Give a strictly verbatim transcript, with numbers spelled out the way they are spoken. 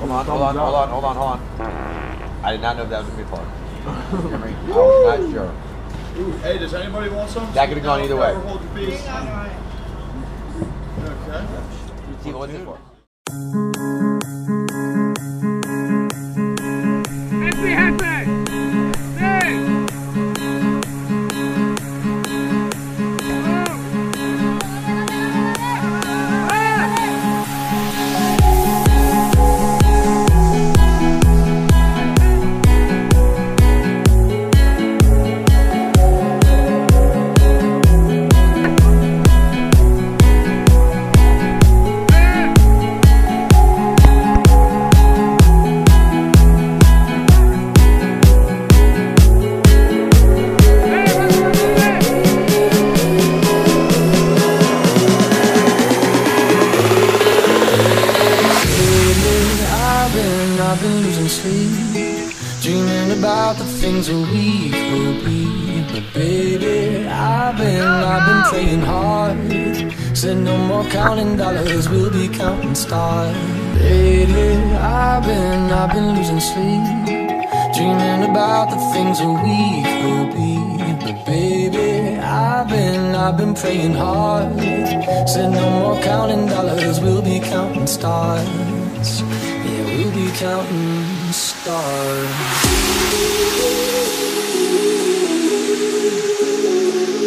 Hold on, hold on, hold on, hold on, hold on. I did not know that was gonna be fun. I was not sure. Ooh, hey, does anybody want some? That could have gone either way. Hold your peace. Okay. See, what's it for? Happy, happy! Hey! I've been losing sleep, dreaming about the things that we could be. But baby, I've been, I've been praying hard. Said no more counting dollars, we'll be counting stars. Lately, I've been, I've been losing sleep, dreaming about the things that we could be. But baby, I've been, I've been praying hard. Said no more counting dollars, we'll be counting stars. Yeah, we'll be counting stars.